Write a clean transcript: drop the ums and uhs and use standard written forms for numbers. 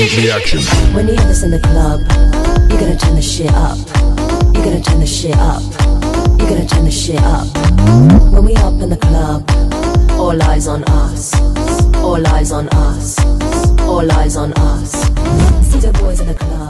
instant reaction. When you hear this in the club, you're gonna turn the shit up. You're gonna turn the shit up. You're gonna turn the shit up. When we up in the club, all eyes on us. All eyes on us. All eyes on us. See the boys in the club.